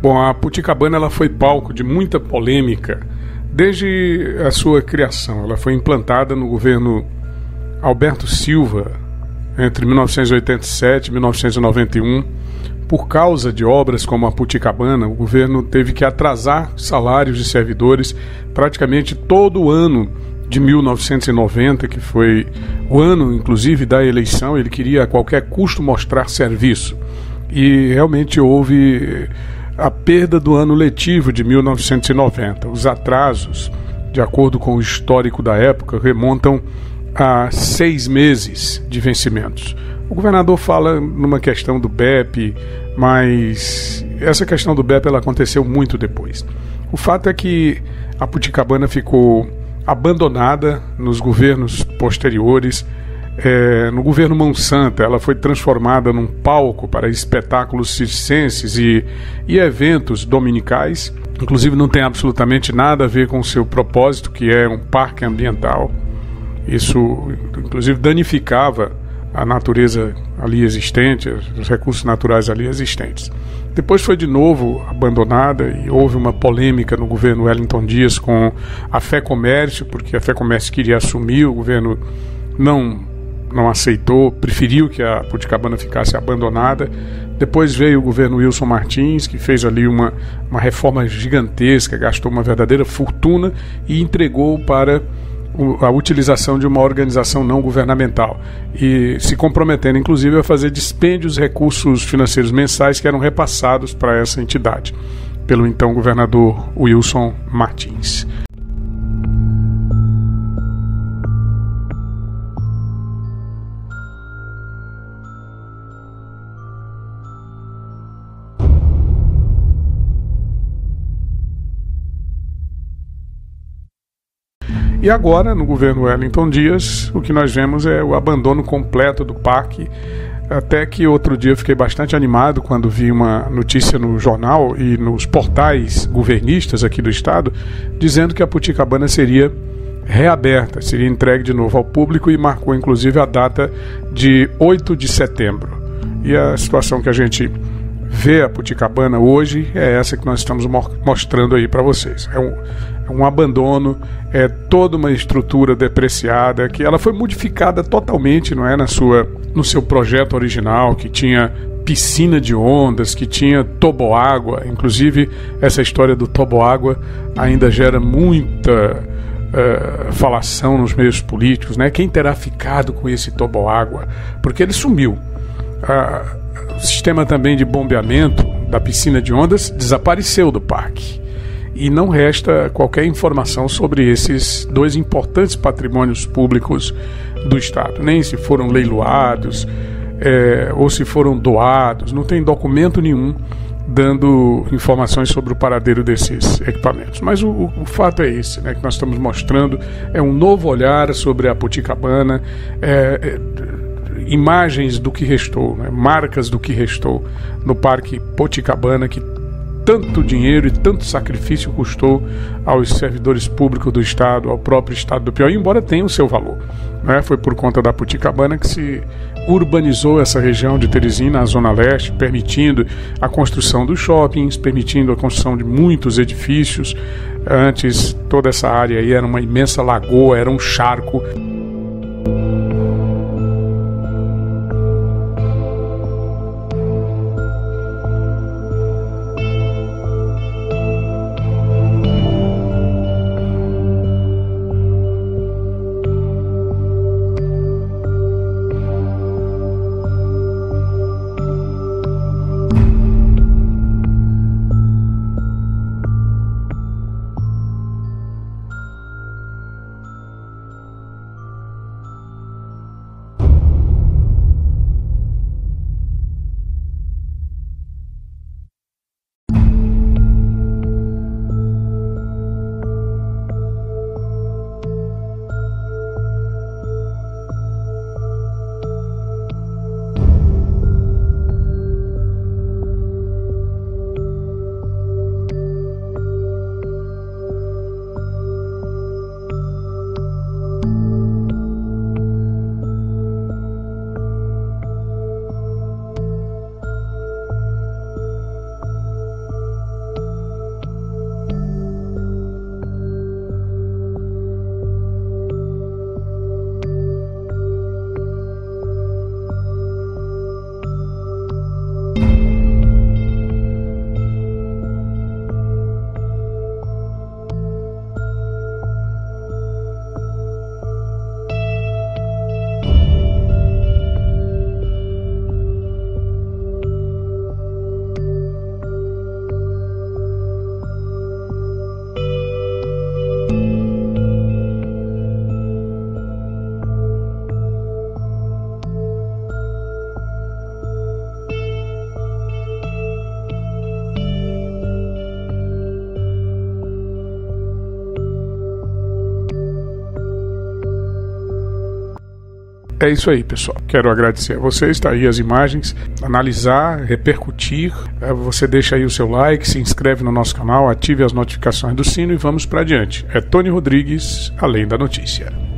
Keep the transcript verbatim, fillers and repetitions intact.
Bom, a Puticabana ela foi palco de muita polêmica desde a sua criação. Ela foi implantada no governo Alberto Silva entre mil novecentos e oitenta e sete e mil novecentos e noventa e um. Por causa de obras como a Puticabana, o governo teve que atrasar salários de servidores praticamente todo o ano de mil novecentos e noventa, que foi o ano, inclusive, da eleição. Ele queria a qualquer custo mostrar serviço. E realmente houve a perda do ano letivo de mil novecentos e noventa. Os atrasos, de acordo com o histórico da época, remontam a seis meses de vencimentos. O governador fala numa questão do B E P, mas essa questão do B E P ela aconteceu muito depois. O fato é que a Puticabana ficou abandonada nos governos posteriores. É, no governo Monsanto, ela foi transformada num palco para espetáculos circenses e, e eventos dominicais. Inclusive não tem absolutamente nada a ver com o seu propósito, que é um parque ambiental. Isso, inclusive, danificava a natureza ali existente, os recursos naturais ali existentes. Depois foi de novo abandonada e houve uma polêmica no governo Wellington Dias com a Fé Comércio, porque a Fé Comércio queria assumir, o governo não não aceitou, preferiu que a Puticabana ficasse abandonada. Depois veio o governo Wilson Martins, que fez ali uma, uma reforma gigantesca, gastou uma verdadeira fortuna e entregou para a utilização de uma organização não governamental e se comprometendo, inclusive, a fazer dispêndios de recursos financeiros mensais que eram repassados para essa entidade, pelo então governador Wilson Martins. E agora, no governo Wellington Dias, o que nós vemos é o abandono completo do parque, até que outro dia eu fiquei bastante animado quando vi uma notícia no jornal e nos portais governistas aqui do estado, dizendo que a Puticabana seria reaberta, seria entregue de novo ao público e marcou inclusive a data de oito de setembro. E a situação que a gente vê a Puticabana hoje é essa que nós estamos mostrando aí para vocês. É um, é um abandono, é toda uma estrutura depreciada, que ela foi modificada totalmente, não é, na sua, no seu projeto original, que tinha piscina de ondas, que tinha toboágua. Inclusive, essa história do toboágua ainda gera muita uh, falação nos meios políticos, né? Quem terá ficado com esse toboágua? Porque ele sumiu. Uh, O sistema também de bombeamento da piscina de ondas desapareceu do parque. E não resta qualquer informação sobre esses dois importantes patrimônios públicos do estado. Nem se foram leiloados é, ou se foram doados. Não tem documento nenhum dando informações sobre o paradeiro desses equipamentos. Mas o, o, o fato é esse, né, que nós estamos mostrando. É um novo olhar sobre a Puticabana. É, é, imagens do que restou, né? Marcas do que restou no Parque Puticabana, que tanto dinheiro e tanto sacrifício custou aos servidores públicos do estado, ao próprio estado do Piauí, embora tenha o seu valor, né? Foi por conta da Puticabana que se urbanizou essa região de Teresina, a Zona Leste, permitindo a construção dos shoppings, permitindo a construção de muitos edifícios. Antes, toda essa área aí era uma imensa lagoa, era um charco. É isso aí, pessoal. Quero agradecer a vocês, está aí as imagens, analisar, repercutir. Você deixa aí o seu like, se inscreve no nosso canal, ative as notificações do sino e vamos para adiante. É Tony Rodrigues, Além da Notícia.